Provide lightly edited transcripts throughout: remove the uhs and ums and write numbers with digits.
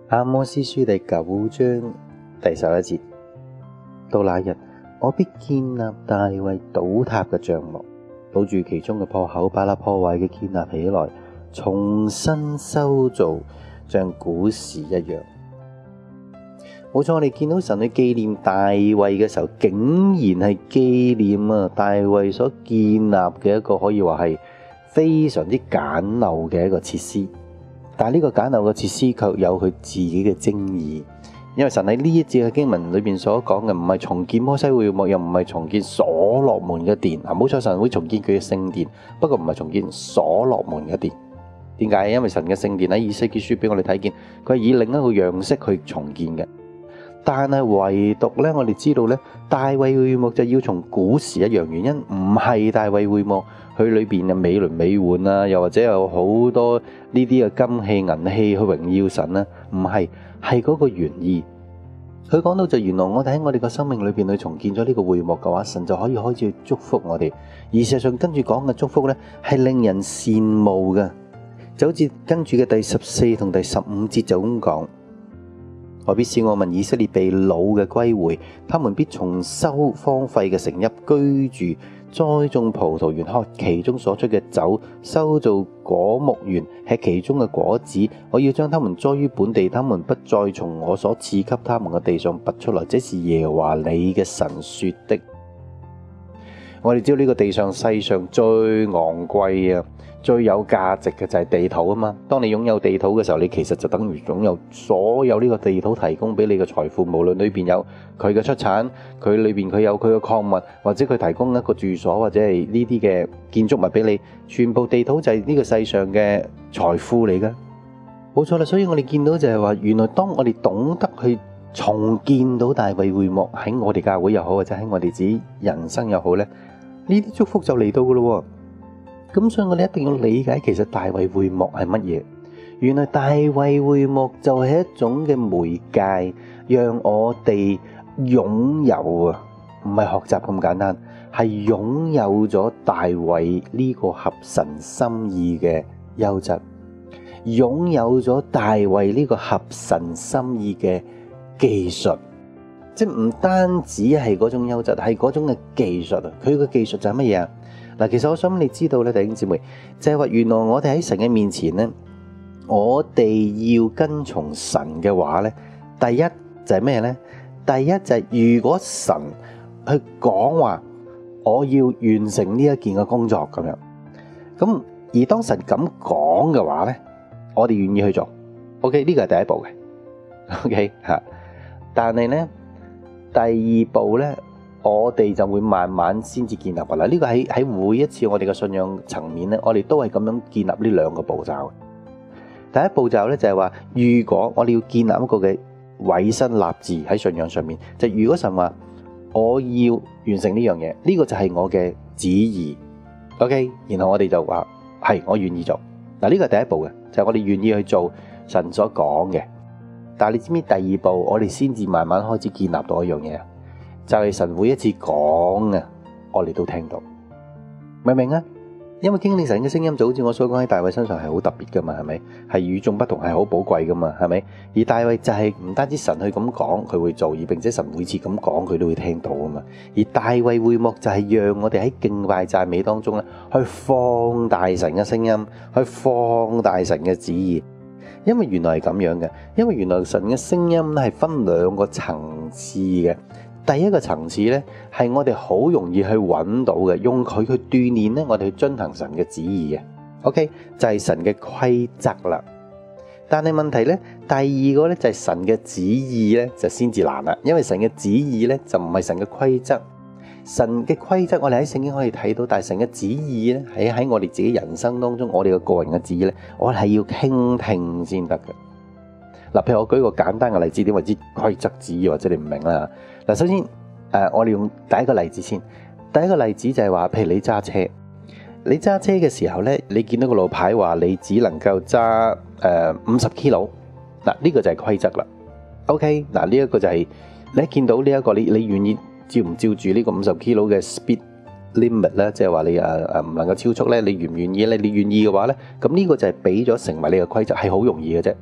阿摩司書第9章第11節，到那日，我必建立大衛倒塌嘅帳幕，堵住其中嘅破口，把那破壞嘅建立起來，重新修造，像古時一樣。冇錯，我哋見到神去紀念大衛嘅時候，竟然係紀念大衛所建立嘅一個可以話係非常之簡陋嘅一個設施。但係呢個簡陋嘅設施卻有佢自己嘅精義，因為神喺呢一節嘅經文裏邊所講嘅唔係重建摩西會幕，又唔係重建所羅門嘅殿。冇錯，神會重建佢嘅聖殿，不過唔係重建所羅門嘅殿。點解？因為神嘅聖殿喺以西結書俾我哋睇見，佢係以另一個樣式去重建嘅。但係唯獨呢，我哋知道呢，大衛會幕就要從古時一樣，原因唔係大衛會幕佢裏邊嘅美輪美奐啊，又或者有好多呢啲嘅金器銀器去榮耀神啦，唔係，係嗰個原意。佢講到就原來我哋喺我哋個生命裏邊去重建咗呢個會幕嘅話，神就可以開始去祝福我哋。而事實上跟住講嘅祝福呢，係令人羨慕嘅，就好似跟住嘅第14同第15節就咁講。我必使我民以色列被擄嘅歸回，他們必重修荒廢嘅城邑，居住，栽種葡萄園，喝其中所出嘅酒，修造果木園，吃其中嘅果子。我要將他們栽於本地，他們不再從我所賜給他們嘅地上拔出來。這是耶和華你嘅神說的。我哋知道呢個地上世上最昂貴啊，最有價值嘅就係地土啊嘛。當你擁有地土嘅時候，你其實就等於擁有所有呢個地土提供俾你嘅財富，無論裏邊有佢嘅出產，佢裏邊佢有佢嘅礦物，或者佢提供一個住所，或者係呢啲嘅建築物俾你，全部地土就係呢個世上嘅財富嚟噶。冇錯啦，所以我哋見到就係話，原來當我哋懂得去重建到大衛會幕，喺我哋教會又好，或者喺我哋自己人生又好呢，呢啲祝福就嚟到噶咯。咁所以我哋一定要理解，其實大衛會幕係乜嘢？原來大衛會幕就係一種嘅媒介，讓我哋擁有啊，唔係學習咁簡單，係擁有咗大衛呢個合神心意嘅優質，擁有咗大衛呢個合神心意嘅技術，即係唔單止係嗰種優質，係嗰種嘅技術啊！佢嘅技術就係乜嘢啊？嗱，其實我想你知道咧，弟兄姊妹，就係話原來我哋喺神嘅面前咧，我哋要跟從神嘅話咧，第一就係咩咧？第一就係如果神去講話，我要完成呢一件嘅工作咁樣，咁而當神咁講嘅話咧，我哋願意去做。OK， 呢個係第一步嘅。OK 吓，但係咧第二步咧，我哋就會慢慢先至建立㗎啦。呢個喺每一次我哋嘅信仰層面咧，我哋都係咁樣建立呢兩個步驟。第一步驟咧就係話，如果我哋要建立一個嘅委身立志喺信仰上面，就如果神話我要完成呢樣嘢，呢個就係我嘅旨意。OK， 然後我哋就話係我願意做。嗱，呢個係第一步嘅，就係我哋願意去做神所講嘅。但係你知唔知第二步我哋先至慢慢開始建立到一樣嘢啊？就係神每一次講啊，我哋都聽到，明唔明啊？因為經歷神嘅聲音就好似我所講喺大衛身上係好特別噶嘛，係咪？係與眾不同，係好寶貴噶嘛，係咪？而大衛就係唔單止神去咁講佢會做，而並且神每次咁講佢都會聽到啊嘛。而大衛會幕就係讓我哋喺敬拜讚美當中咧，去放大神嘅聲音，去放大神嘅旨意。因為原來係咁樣嘅，因為原來神嘅聲音咧係分兩個層次嘅。第一個層次呢，係我哋好容易去揾到嘅，用佢去鍛鍊呢，我哋去遵行神嘅旨意嘅。OK， 就係神嘅規則啦。但係問題呢，第二個呢，就係神嘅旨意呢，就先至難啦。因為神嘅旨意呢，就唔係神嘅規則。神嘅規則我哋喺聖經可以睇到，但係神嘅旨意呢，喺我哋自己人生當中，我哋嘅個人嘅旨意呢，我係要傾聽先得嘅。嗱，譬如我舉個簡單嘅例子，點為之規則旨意，或者你唔明啦。嗱，首先我哋用第一個例子先。第一個例子就係話，譬如你揸車，你揸車嘅時候咧，你見到個路牌話你只能夠揸50 km，嗱呢個就係規則啦。OK， 嗱呢一個就係你一見到呢一個，你願意照唔照住呢個50 km嘅 speed limit 咧，即係話你唔能夠超速咧，你願唔願意咧？你願意嘅話咧，咁呢個就係俾咗成為你嘅規則，係好容易嘅啫。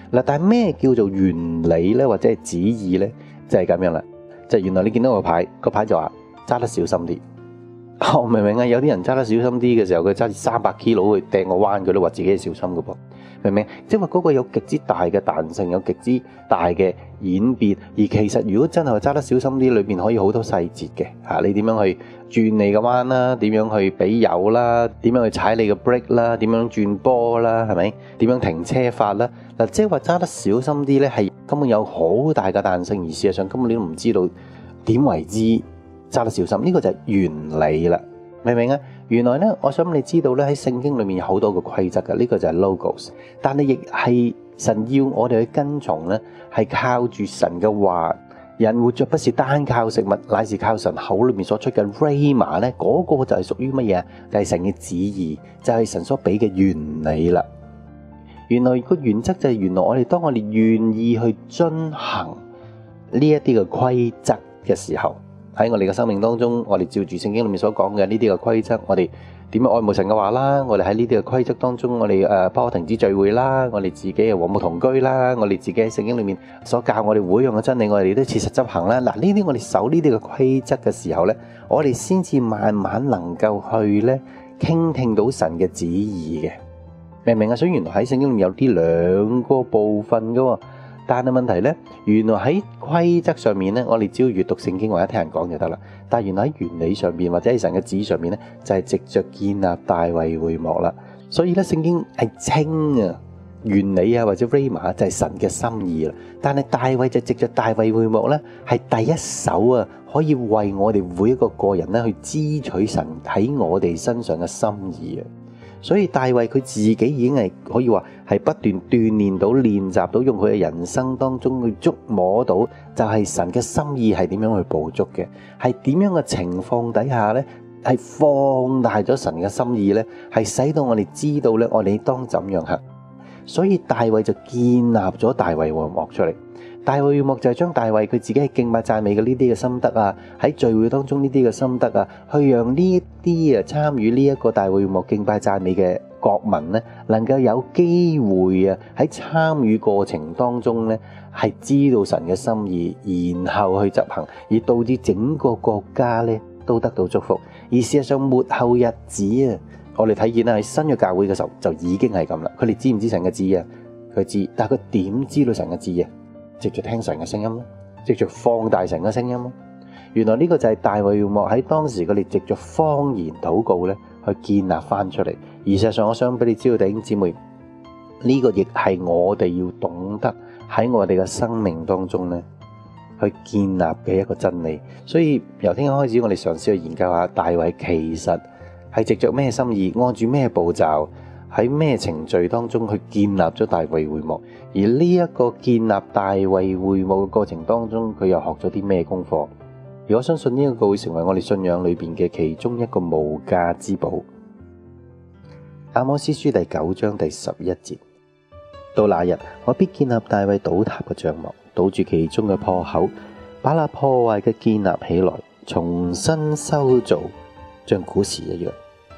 嗱，但係咩叫做原理咧，或者係旨意咧？就係咁樣啦。就原來你見到個牌就話揸得小心啲。我明唔明啊？有啲人揸得小心啲嘅時候，佢揸住300 kg去掟個彎，佢都話自己係小心嘅噃。明唔明？即係話嗰個有極之大嘅彈性，有極之大嘅演變。而其實如果真係揸得小心啲，裏邊可以好多細節嘅嚇。你點樣去轉你個彎啦？點樣去俾油啦？點樣去踩你嘅 brake 啦？點樣轉波啦？係咪？點樣停車法啦？嗱，即係話揸得小心啲咧，係根本有好大嘅彈性，而事實上根本你都唔知道點為之揸得小心。呢個就係原理啦，明唔明啊？原來咧，我想你知道咧，喺聖經裏面有好多個規則嘅，呢個就係 logos。但係亦係神要我哋去跟從咧，係靠住神嘅話。人活着不是單靠食物，乃是靠神口裏面所出嘅 rhema 咧，嗰個就係屬於乜嘢？就係神嘅旨意，就係神所俾嘅原理啦。原來個原則就係原來我哋當我哋願意去遵行呢一啲嘅規則嘅時候，喺我哋嘅生命當中，我哋照住聖經裏面所講嘅呢啲嘅規則，我哋點樣愛慕神嘅話啦，我哋喺呢啲嘅規則當中，我哋不可停止聚會啦，我哋自己和睦同居啦，我哋自己喺聖經裏面所教我哋會用嘅真理，我哋都切實執行啦。嗱，呢啲我哋守呢啲嘅規則嘅時候咧，我哋先至慢慢能夠去咧傾聽到神嘅旨意嘅，明唔明啊？所以原來喺聖經裏面有啲兩個部分噶喎。但係問題咧，原來喺規則上面咧，我哋只要閱讀聖經或者聽人講就得啦。但係原來喺原理上面或者喺神嘅旨意上面咧，就係藉着建立大衛會幕啦。所以咧，聖經係稱啊原理啊或者 rhema 就係神嘅心意啦。但係大衛就藉着大衛會幕咧，係第一手啊，可以為我哋每一個個人咧去支取神喺我哋身上嘅心意啊。所以大衛佢自己已經係可以話係不斷鍛鍊到、練習到，用佢嘅人生當中去觸摸到，就係神嘅心意係點樣去捕捉嘅，係點樣嘅情況底下呢，係放大咗神嘅心意呢，係使到我哋知道呢，我哋當怎樣行。所以大衛就建立咗大衛會幕出嚟。大衛會幕就係將大衛佢自己係敬拜讚美嘅呢啲嘅心得啊，喺聚會當中呢啲嘅心得啊，去讓呢啲參與呢一個大衛會幕敬拜讚美嘅國民呢，能夠有機會啊喺參與過程當中呢，係知道神嘅心意，然後去執行，而導致整個國家呢都得到祝福。而事實上末後日子啊，我哋睇見啦，喺新約教會嘅時候就已經係咁啦。佢哋知唔知神嘅旨意啊？佢知，但係佢點知道神嘅旨意啊？藉着聽神嘅聲音咯，藉着放大神嘅聲音咯。原來呢個就係大衛會幕喺當時佢哋藉着方言禱告咧，去建立翻出嚟。而事實上，我想俾你知道，弟兄姊妹，呢個亦係我哋要懂得喺我哋嘅生命當中咧，去建立嘅一個真理。所以由聽日開始，我哋嘗試去研究下大衛其實係藉着咩心意，按住咩步驟，喺咩程序當中去建立咗大衛會幕，而呢一個建立大衛會幕嘅過程當中，佢又學咗啲咩功課？而我相信呢一個會成為我哋信仰裏邊嘅其中一個無價之寶。阿摩司書第9章第11節：到那日，我必建立大衛倒塌嘅帳幕，堵住其中嘅破口，把那破壞嘅建立起來，重新修造，像古時一樣。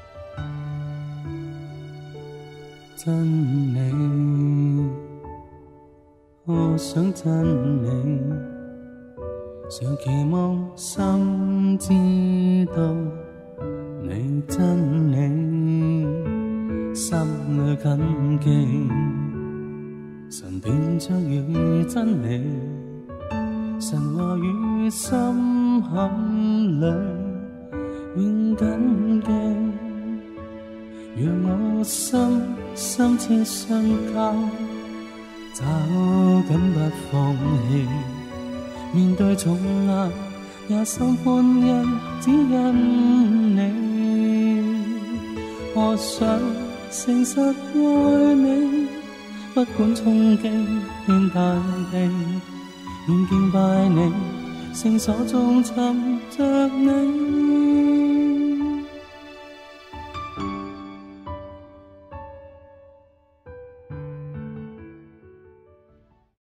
真理，我想真理，常期望心知道你真理，心裏謹記神便將與真理，神話與心坎裏永謹記，讓我心深切信靠，抓緊不放棄，面對重壓也心歡欣，只因你。我想誠實愛你，不管衝擊遍大地，願敬拜你，聖所中尋着你。